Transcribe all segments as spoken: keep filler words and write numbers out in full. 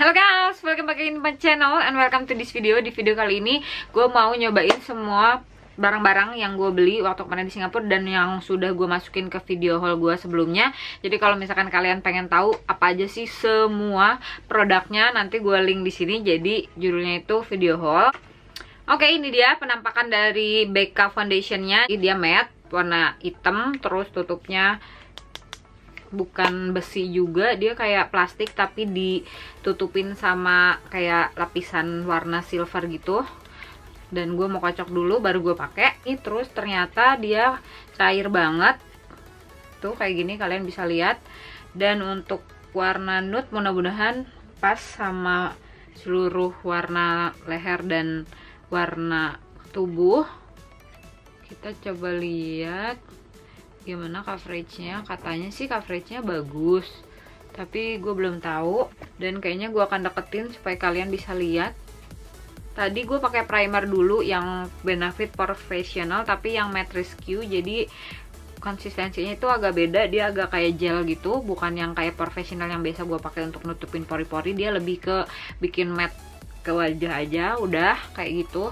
Halo guys, welcome back in my channel and welcome to this video. Di video kali ini gue mau nyobain semua barang-barang yang gue beli waktu kemarin di Singapura dan yang sudah gue masukin ke video haul gue sebelumnya. Jadi kalau misalkan kalian pengen tahu apa aja sih semua produknya, nanti gue link di sini. Jadi judulnya itu video haul. Oke, ini dia penampakan dari B K foundationnya. Ini dia matte warna hitam, terus tutupnya bukan besi juga, dia kayak plastik tapi ditutupin sama kayak lapisan warna silver gitu. Dan gue mau kocok dulu baru gue pakai. Ini terus ternyata dia cair banget tuh kayak gini, kalian bisa lihat. Dan untuk warna nude mudah-mudahan pas sama seluruh warna leher dan warna tubuh. Kita coba lihat gimana coveragenya. Katanya sih coveragenya bagus, tapi gue belum tahu. Dan kayaknya gue akan deketin supaya kalian bisa lihat. Tadi gue pakai primer dulu yang Benefit Professional, tapi yang Matte Rescue. Jadi konsistensinya itu agak beda, dia agak kayak gel gitu, bukan yang kayak profesional yang biasa gue pakai untuk nutupin pori-pori. Dia lebih ke bikin matte ke wajah aja, udah kayak gitu.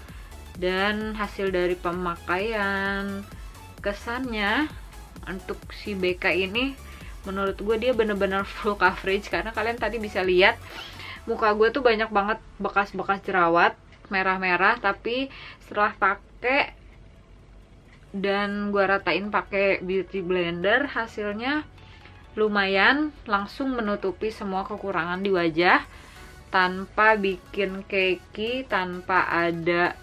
Dan hasil dari pemakaian, kesannya untuk si B K ini menurut gue dia bener-bener full coverage. Karena kalian tadi bisa lihat muka gue tuh banyak banget bekas-bekas jerawat merah-merah, tapi setelah pakai dan gue ratain pakai beauty blender, hasilnya lumayan langsung menutupi semua kekurangan di wajah tanpa bikin cakey, tanpa ada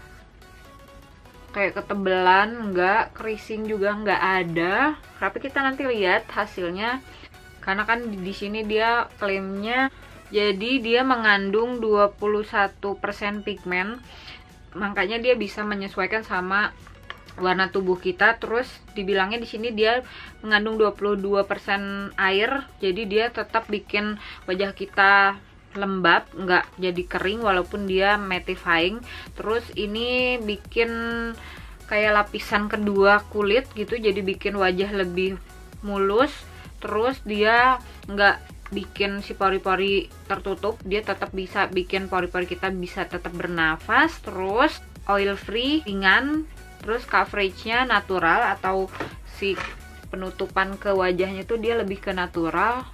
kayak ketebelan, enggak, creasing juga enggak ada. Tapi kita nanti lihat hasilnya, karena kan di sini dia klaimnya jadi dia mengandung dua puluh satu persen pigmen, makanya dia bisa menyesuaikan sama warna tubuh kita. Terus dibilangnya di sini dia mengandung dua puluh dua persen air, jadi dia tetap bikin wajah kita lembab, nggak jadi kering walaupun dia mattifying. Terus ini bikin kayak lapisan kedua kulit gitu, jadi bikin wajah lebih mulus. Terus dia nggak bikin si pori-pori tertutup, dia tetap bisa bikin pori-pori kita bisa tetap bernafas. Terus oil free, ringan. Terus coveragenya natural, atau si penutupan ke wajahnya tuh dia lebih ke natural.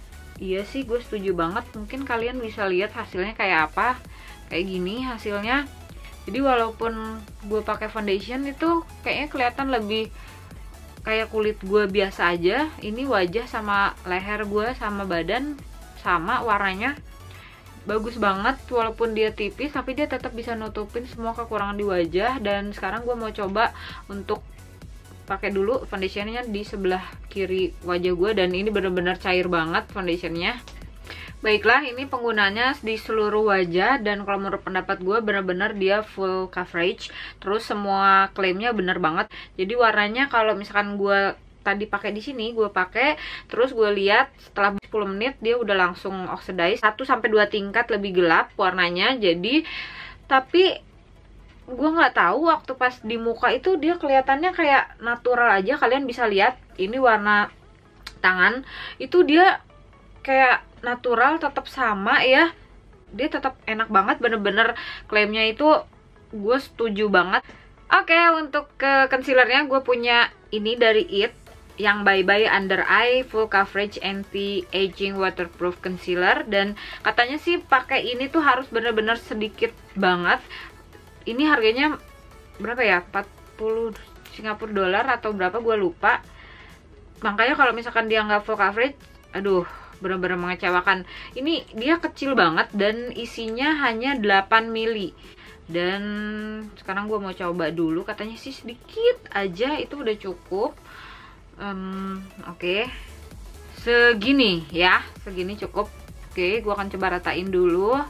Iya sih, gue setuju banget. Mungkin kalian bisa lihat hasilnya kayak apa. Kayak gini hasilnya. Jadi walaupun gue pakai foundation itu kayaknya kelihatan lebih kayak kulit gue biasa aja. Ini wajah sama leher gue sama badan sama warnanya bagus banget. Walaupun dia tipis tapi dia tetap bisa nutupin semua kekurangan di wajah. Dan sekarang gue mau coba untuk pakai dulu foundationnya di sebelah kiri wajah gue, dan ini benar-benar cair banget foundationnya. Baiklah, ini penggunanya di seluruh wajah, dan kalau menurut pendapat gue benar-benar dia full coverage. Terus semua klaimnya bener banget. Jadi warnanya kalau misalkan gue tadi pakai di sini, gue pakai terus gue lihat setelah sepuluh menit dia udah langsung oxidize, satu sampai dua tingkat lebih gelap warnanya. Jadi tapi gue nggak tahu waktu pas di muka itu dia kelihatannya kayak natural aja. Kalian bisa lihat ini warna tangan itu dia kayak natural, tetap sama ya, dia tetap enak banget. Bener-bener klaimnya itu gue setuju banget. Oke, untuk ke concealernya gue punya ini dari It yang Bye Bye Under Eye Full Coverage Anti Aging Waterproof Concealer. Dan katanya sih pakai ini tuh harus bener-bener sedikit banget. Ini harganya berapa ya? empat puluh Singapura dolar atau berapa, gue lupa. Makanya kalau misalkan dia nggak full coverage, aduh, benar-benar mengecewakan. Ini dia kecil banget dan isinya hanya delapan mili. Dan sekarang gue mau coba dulu. Katanya sih sedikit aja itu udah cukup. um, Oke, okay. Segini ya, segini cukup. Oke, okay, gue akan coba ratain dulu.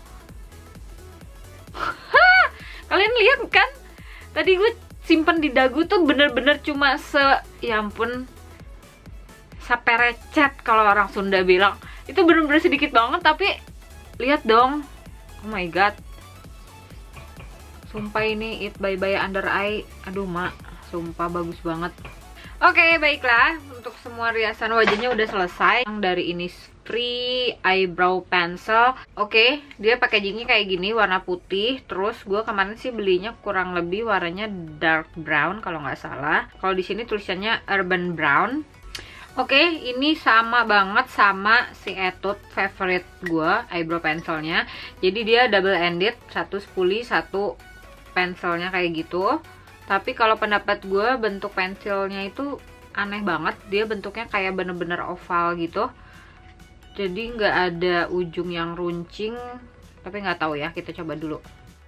Kalian lihat kan, tadi gue simpen di dagu tuh bener-bener cuma se, ya ampun, saperecet kalau orang Sunda bilang. Itu bener-bener sedikit banget, tapi lihat dong, oh my god, sumpah ini It Bye Bye Under Eye, aduh mak, sumpah bagus banget. Oke, baiklah, untuk semua riasan wajahnya udah selesai. Yang dari ini Free Eyebrow Pencil. Oke, dia packagingnya kayak gini, warna putih. Terus gue kemarin sih belinya kurang lebih warnanya dark brown kalau nggak salah. Kalau di sini tulisannya urban brown. Oke, ini sama banget sama si Etude favorite gue, eyebrow pencilnya. Jadi dia double ended, satu spoolie, satu pensilnya kayak gitu. Tapi kalau pendapat gue bentuk pensilnya itu aneh banget. Dia bentuknya kayak bener-bener oval gitu. Jadi nggak ada ujung yang runcing. Tapi nggak tahu ya, kita coba dulu.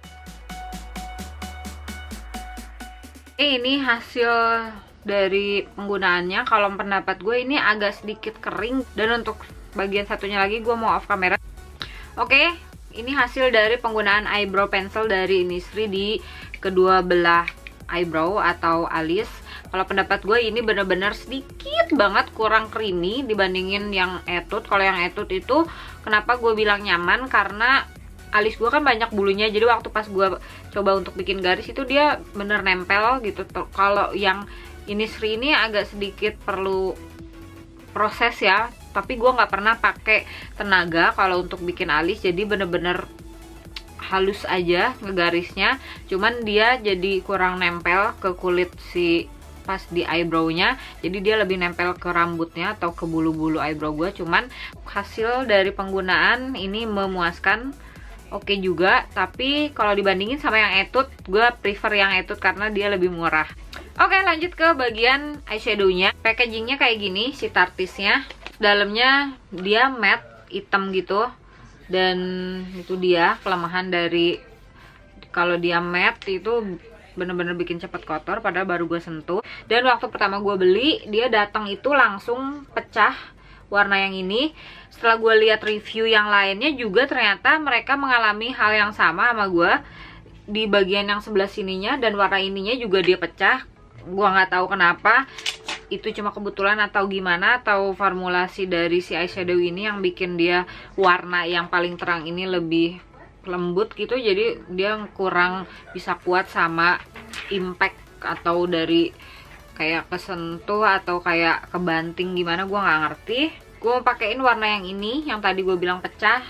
Oke, ini hasil dari penggunaannya. Kalau pendapat gue ini agak sedikit kering. Dan untuk bagian satunya lagi gue mau off camera. Oke, ini hasil dari penggunaan eyebrow pencil dari Innisfree di kedua belah eyebrow atau alis. Kalau pendapat gue ini bener-bener sedikit banget kurang creamy dibandingin yang Etude. Kalau yang Etude itu kenapa gue bilang nyaman, karena alis gue kan banyak bulunya. Jadi waktu pas gue coba untuk bikin garis itu dia bener nempel gitu. Kalau yang Innisfree ini agak sedikit perlu proses ya. Tapi gue nggak pernah pakai tenaga kalau untuk bikin alis. Jadi bener-bener halus aja ngegarisnya. Cuman dia jadi kurang nempel ke kulit si pas di eyebrownya, jadi dia lebih nempel ke rambutnya atau ke bulu-bulu eyebrow gue. Cuman hasil dari penggunaan ini memuaskan, oke juga. Tapi kalau dibandingin sama yang Etude, gue prefer yang Etude karena dia lebih murah. Oke, lanjut ke bagian eyeshadownya. Packagingnya kayak gini, si Tartisnya. Dalamnya dia matte hitam gitu. Dan itu dia kelemahan dari kalau dia matte itu bener-bener bikin cepet kotor, padahal baru gue sentuh. Dan waktu pertama gue beli, dia datang itu langsung pecah warna yang ini. Setelah gue lihat review yang lainnya juga ternyata mereka mengalami hal yang sama sama gue di bagian yang sebelah sininya, dan warna ininya juga dia pecah. Gue nggak tahu kenapa, itu cuma kebetulan atau gimana, atau formulasi dari si eyeshadow ini yang bikin dia warna yang paling terang ini lebih lembut gitu, jadi dia kurang bisa kuat sama impact atau dari kayak kesentuh atau kayak kebanting gimana, gue nggak ngerti. Gue mau pakein warna yang ini yang tadi gue bilang pecah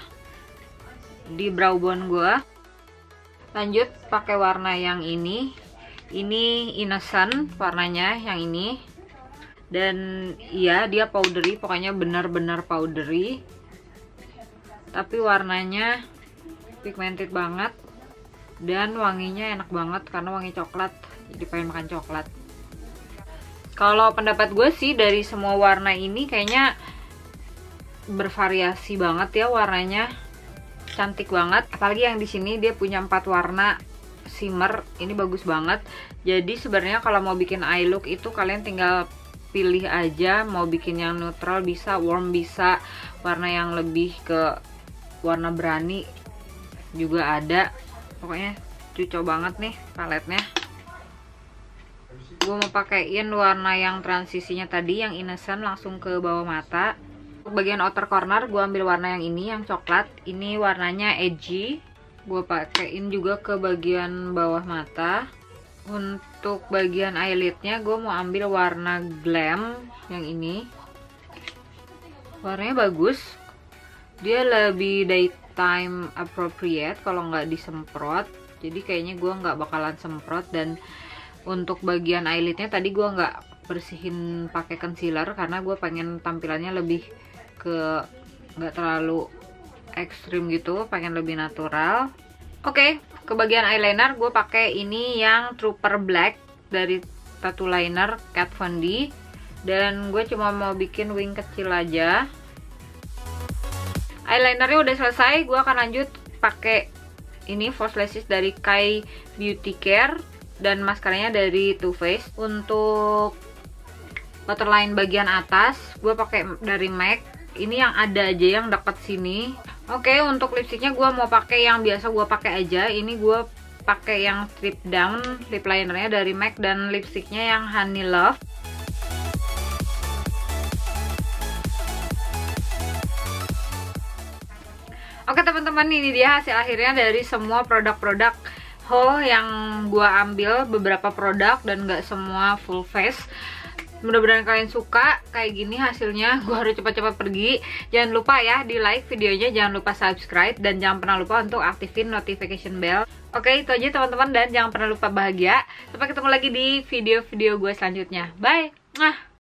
di brow bone gue. Lanjut pakai warna yang ini, ini Innocent warnanya yang ini. Dan iya dia powdery, pokoknya benar-benar powdery, tapi warnanya pigmented banget dan wanginya enak banget karena wangi coklat, jadi pengen makan coklat. Kalau pendapat gue sih dari semua warna ini kayaknya bervariasi banget ya warnanya, cantik banget. Apalagi yang di sini dia punya empat warna shimmer, ini bagus banget. Jadi sebenarnya kalau mau bikin eye look itu kalian tinggal pilih aja, mau bikin yang neutral bisa, warm bisa, warna yang lebih ke warna berani juga ada. Pokoknya cocok banget nih paletnya. Gue mau pakein warna yang transisinya tadi, yang Innocent, langsung ke bawah mata. Untuk bagian outer corner gue ambil warna yang ini, yang coklat. Ini warnanya edgy. Gue pakein juga ke bagian bawah mata. Untuk bagian eyelidnya gue mau ambil warna Glam yang ini. Warnanya bagus, dia lebih daytime appropriate kalau nggak disemprot. Jadi kayaknya gue nggak bakalan semprot. Dan untuk bagian eyelidnya tadi gue nggak bersihin pakai concealer karena gue pengen tampilannya lebih ke nggak terlalu ekstrim gitu, pengen lebih natural. Oke, ke bagian eyeliner gue pakai ini yang Trooper Black dari Tattoo Liner Kat Von D. Dan gue cuma mau bikin wing kecil aja. Eyelinernya udah selesai, gue akan lanjut pakai ini false lashes dari Kai Beauty Care dan maskaranya dari Too Faced. Untuk waterline bagian atas gue pakai dari M A C. Ini yang ada aja yang deket sini. Oke, untuk lipstiknya gue mau pakai yang biasa gue pakai aja. Ini gue pakai yang strip down lip linernya dari M A C dan lipstiknya yang Honey Love. Oke teman-teman, ini dia hasil akhirnya dari semua produk-produk haul yang gue ambil. Beberapa produk dan gak semua full face. Mudah-mudahan kalian suka kayak gini hasilnya. Gue harus cepat-cepat pergi. Jangan lupa ya di like videonya, jangan lupa subscribe, dan jangan pernah lupa untuk aktifin notification bell. Oke, itu aja teman-teman, dan jangan pernah lupa bahagia. Sampai ketemu lagi di video-video gue selanjutnya. Bye. Mwah.